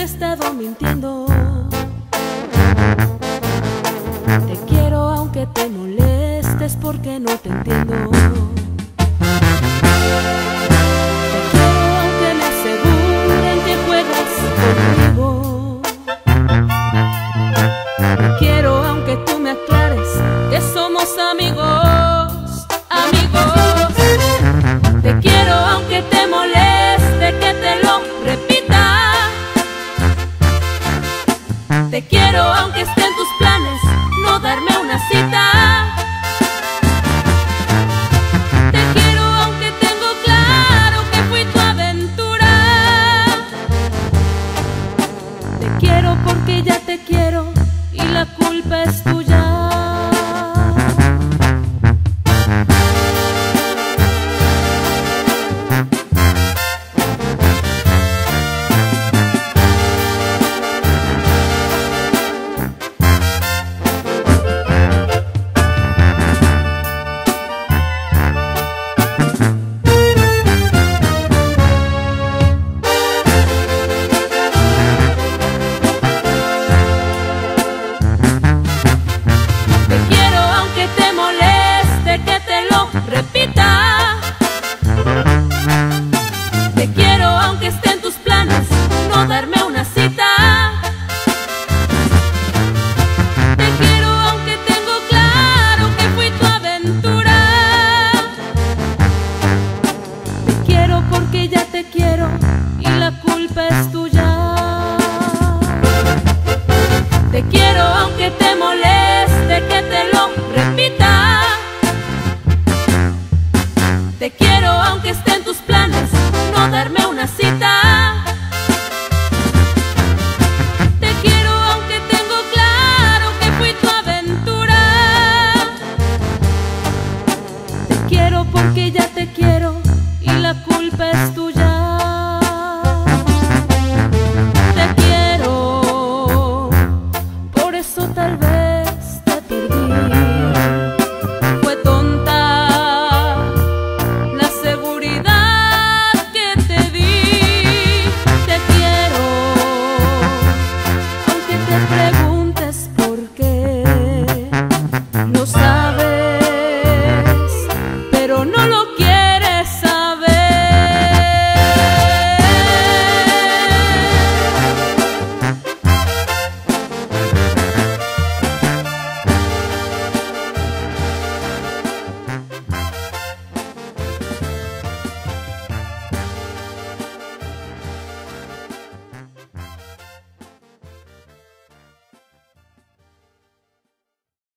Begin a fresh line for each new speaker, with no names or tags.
estado mintiendo. Te quiero aunque te molestes porque no te entiendo. Te quiero aunque me aseguren que juegas conmigo. Te quiero aunque tú me aclares que somos amigos, amigos. Te quiero aunque te moleste que te lo repita. Te quiero aunque esté en tus planes no darme una cita. Te quiero aunque tengo claro que fui tu aventura. Te quiero porque ya te quiero y la culpa es tuya. Repita. Te quiero aunque esté en tus planes no darme una cita. Te quiero aunque tengo claro que fui tu aventura. Te quiero porque ya te quiero y la culpa es